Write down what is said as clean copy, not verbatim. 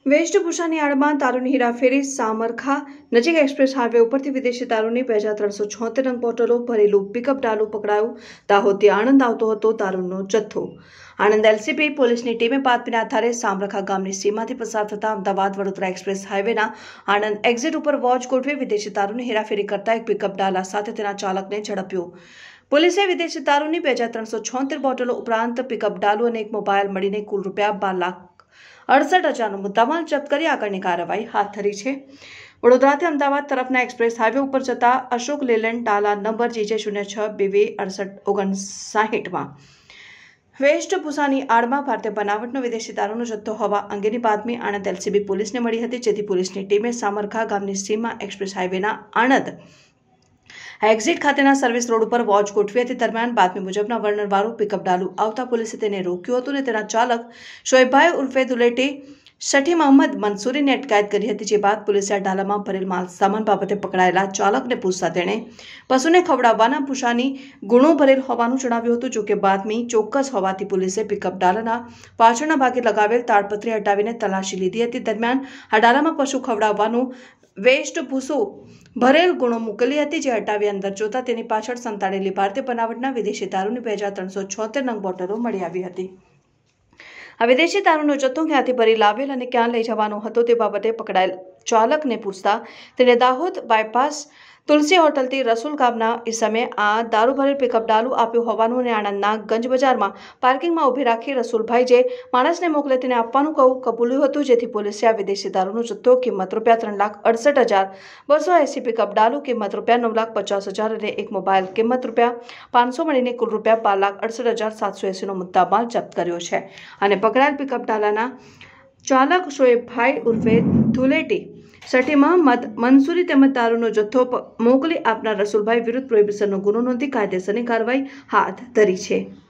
વેશભૂષાની આડમાં દારૂની હેરાફેરી સામરખા નજીક એક્સપ્રેસ હાઈવે ઉપરથી વિદેશી દારૂની 2376 નંગ બોટલો ભરેલું પિકઅપ ડાલું પકડાયું। દાહોદથી આણંદ આવતો હતો દારૂનો જથ્થો। આણંદ એલસીબી પોલીસની ટીમે બાતમીના આધારે સામરખા ગામની સીમાથી પસાર થતા અમદાવાદ વડોદરા એક્સપ્રેસ હાઈવેના આણંદ એક્ઝિટ ઉપર વોચ ગોઠવી વિદેશી દારૂની હેરાફેરી કરતા એક પિકઅપ ડાલા સાથે તેના ચાલકને ઝડપ્યો। પોલીસે વિદેશી દારૂની 2376 બોટલો ઉપરાંત પિકઅપ ડાલુ અને એક મોબાઈલ મળીને કુલ ₹12,68,000નો મુદ્દામાલ જપ્ત કરી આગળની કાર્યવાહી હાથ ધરી છે। વડોદરાથી અમદાવાદ તરફના એક્સપ્રેસ હાઈવે ઉપર જતા અશોક લેલેન્ડ ડાલા નંબર JJ062268માં વેશભૂષાની આડમાં ભારતીય બનાવટનો વિદેશી દારૂનો જથ્થો હોવા અંગેની બાતમી આણંદ એલસીબી પોલીસને મળી હતી, જેથી પોલીસની ટીમે સામરખા ગામની સીમા એક્સપ્રેસ હાઈવેના આણંદ એક્ઝિટ ખાતેના સર્વિસ રોડ ઉપર વોચ ગોઠવી હતી। દરમિયાન બાતમી મુજબના વર્ણનવાળું પિકઅપ ડાલું આવતા પોલીસે તેને રોક્યું હતું અને તેના ચાલક શોએબભાઈ ઉર્ફે દુલેટી શઠી મોહમ્મદ મંસૂરીની અટકાયત કરી હતી, જે બાદ પોલીસે આ ડાલામાં ભરેલ માલ સામાન બાબતે પકડાયેલા ચાલકને પૂછતા તેણે પશુને ખવડાવવાના પૂછાની ગુણો ભરેલ હોવાનું જણાવ્યું હતું। જોકે બાતમી ચોક્કસ હોવાથી પોલીસે પિકઅપ ડાલાના પાછળના ભાગે લગાવેલ તાડપત્રી હટાવીને તલાશી લીધી હતી। દરમિયાન આ ડાલામાં પશુ ખવડાવવાનું વેશભૂષો ભરેલ ગુણો મૂકેલી હતી, જે હટાવી અંદર જોતા તેની પાછળ સંતાડેલી ભારતીય બનાવટના વિદેશી દારૂની 2376 નંગ બોટલો મળી આવી હતી। આ વિદેશી દારૂનો જથ્થો ક્યાંથી ભરી લાવેલ અને ક્યાં લઈ જવાનો હતો તે બાબતે પકડાયેલ ચાલકને પૂછતા તેણે દાહોદ બાયપાસ તુલસી હોટલથી રસુલ ગામના ઈસમે આ દારૂ ભરેલ પિકઅપ ડાલું આપ્યું હોવાનું અને આણંદના ગંજ બજારમાં પાર્કિંગમાં ઊભી રાખી રસુલભાઈ જે માણસને મોકલે તેને આપવાનું કબૂલ્યું હતું, જેથી પોલીસે આ વિદેશી દારૂનો જથ્થો કિંમત ₹3,68,280 પિકઅપ ડાલું કિંમત ₹9,50,000 અને એક મોબાઈલ કિંમત ₹500 મળીને કુલ ₹5,68,780નો મુદ્દામાલ જપ્ત કર્યો છે અને પકડાયેલ પિકઅપ ડાલાના ચાલક શોએબભાઈ ઉર્ફે ધુલેટી શઠી મોહમ્મદ મંસૂરી તેમજ દારૂનો જથ્થો મોકલી આપનાર રસુલભાઈ વિરુદ્ધ પ્રોહિબિશનનો ગુનો નોંધી કાયદેસરની કાર્યવાહી હાથ ધરી છે।